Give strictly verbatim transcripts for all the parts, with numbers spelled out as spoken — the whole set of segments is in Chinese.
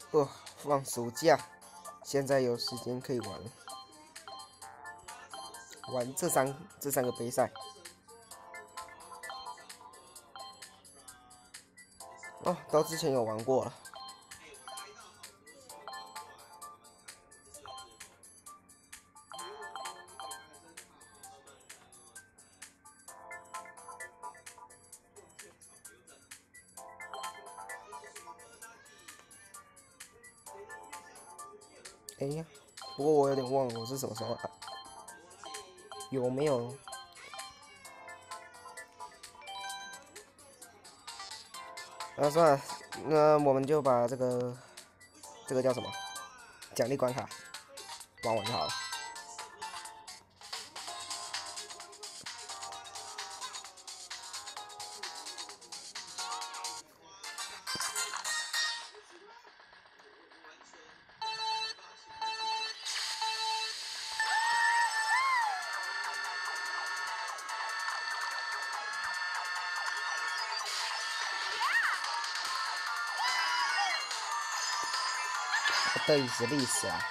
哦，放暑假，现在有时间可以玩玩这三这三个杯赛。哦，都之前有玩过了。哎呀，不过我有点忘了我是什么时候打，有没有？那算了，那我们就把这个这个叫什么奖励关卡玩完就好了。对，是历史啊。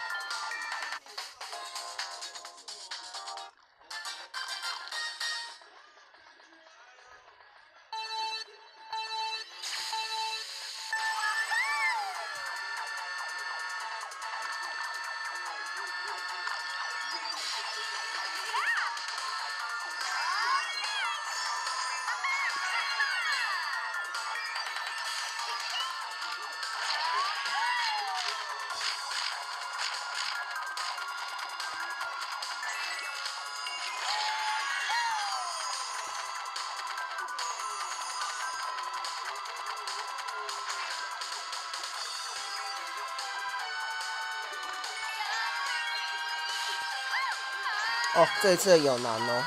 哦，这一次有难哦。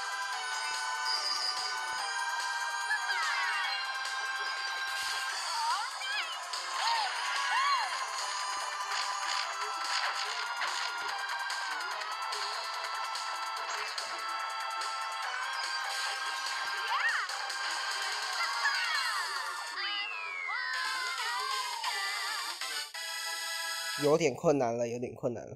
有点困难了，有点困难了。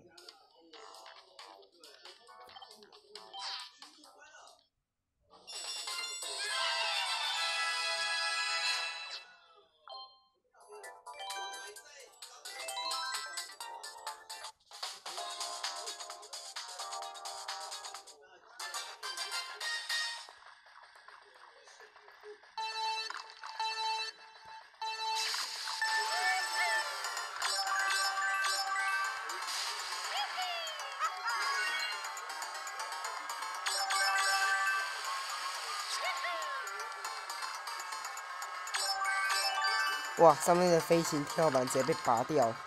哇，上面的飞行跳板直接被拔掉了。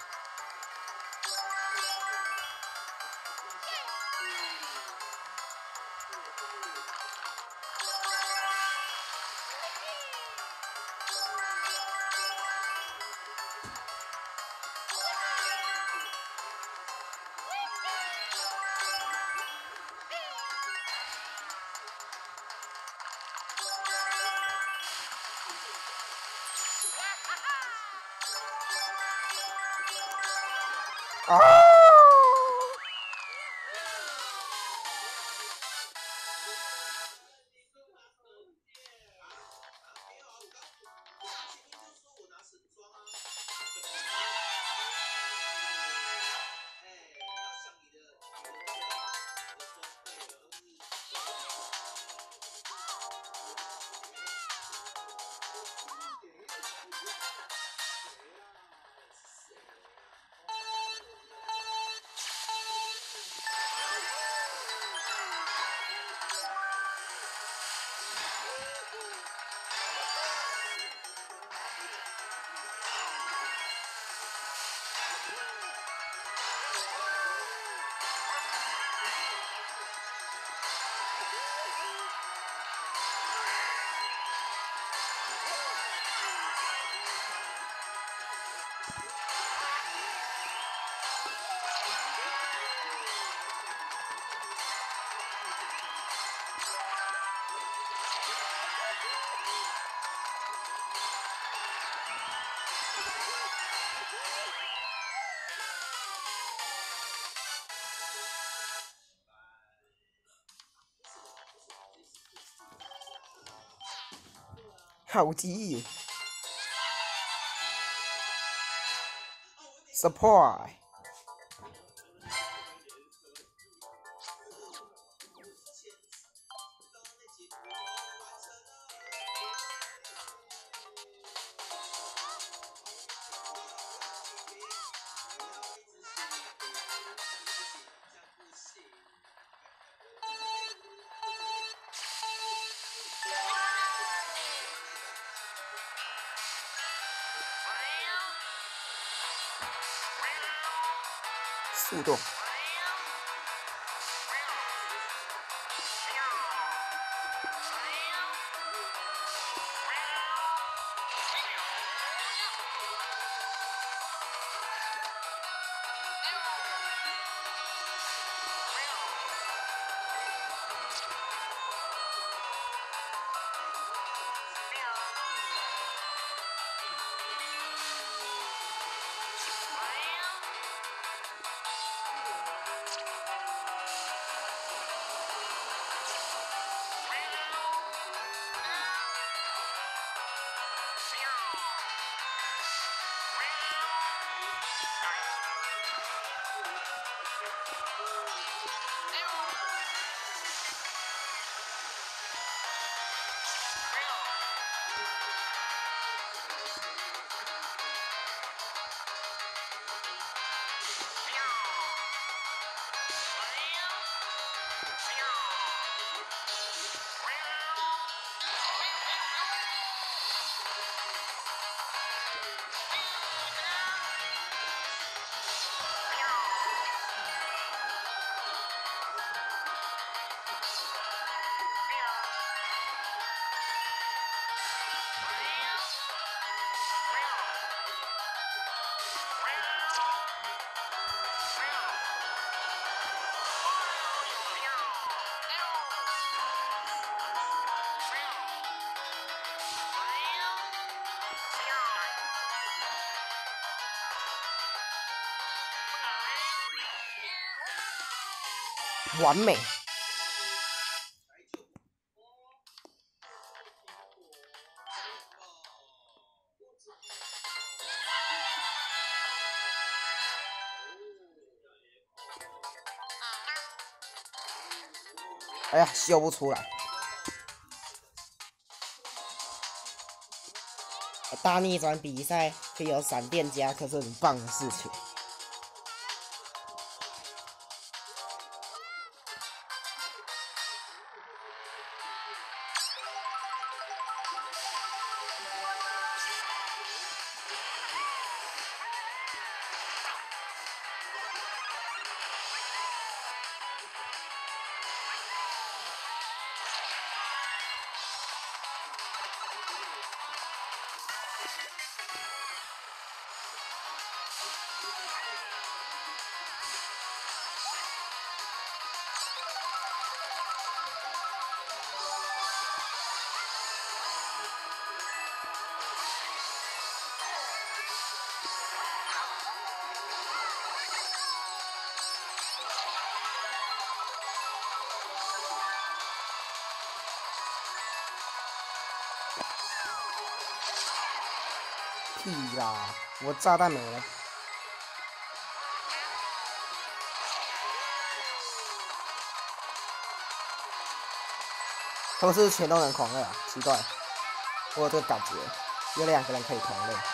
啊！ 好鸡 ，support。速度。完美。哎呀，修不出来。大逆转比赛可以有闪电夹克是很棒的事情。屁啦！我炸弹没了。他们是不是全都能狂热啊？奇怪，我有这个感觉，有两个人可以狂热。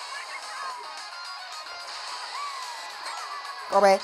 高杯。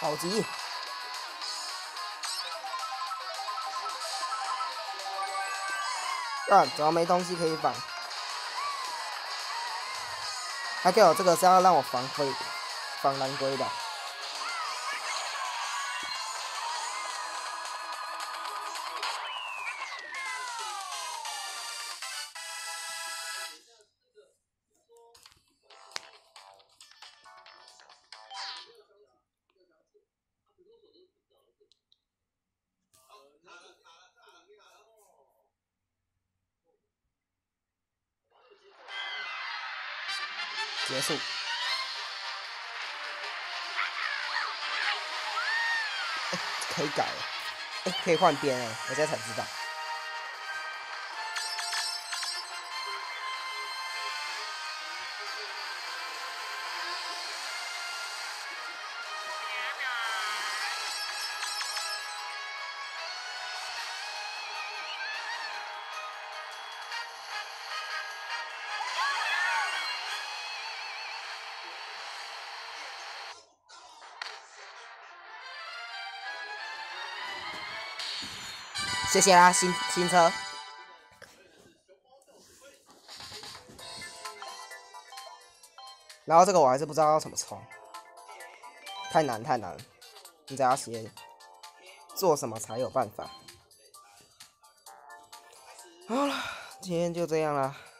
好急！啊，怎么没东西可以绑？还给我这个是要让我防飞、防蓝龟的。结束。哎，可以改，哎，可以换边哎，我现在才知道。谢谢啦，新新车。然后这个我还是不知道要怎么冲，太难太难了，你只要写做什么才有办法。好了，今天就这样啦。